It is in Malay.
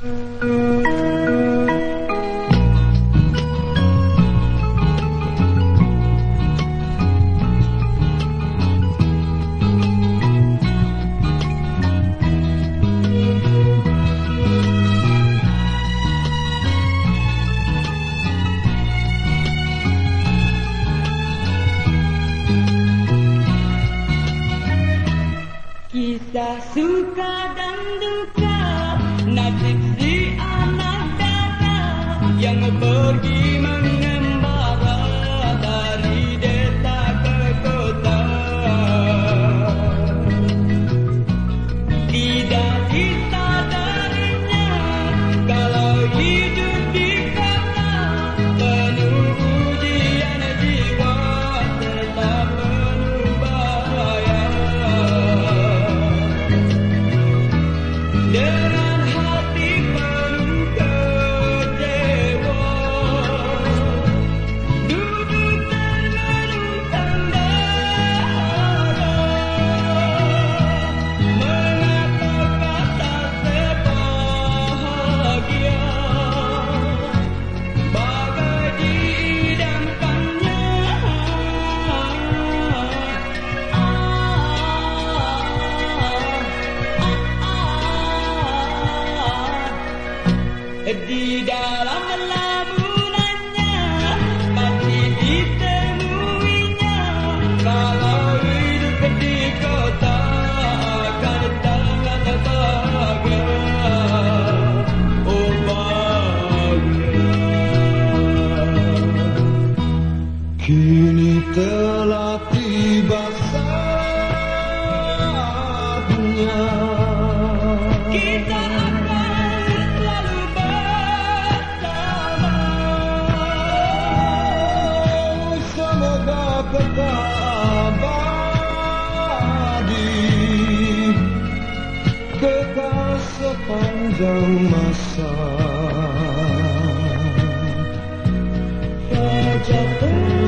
Kisah suka dan duka, nasib si anak dada yang pergi mengembara dari desa ke kota. Tidak disadarinya kalau hidup di kota penuh ujian jiwa serta penuh bahaya. Dengan hati penuh kecewa, duduk termenung tanda hara. Mengapa kata sebahagia bagai diidamkannya? Di dalam lamunannya masih ditemuinya kalau hidup di kota akan sangat bahagia. Oh bahagia. Kini telah tiba saatnya Kita akan selalu bersama. semoga kekal abadi, kekal sepanjang masa. Fajar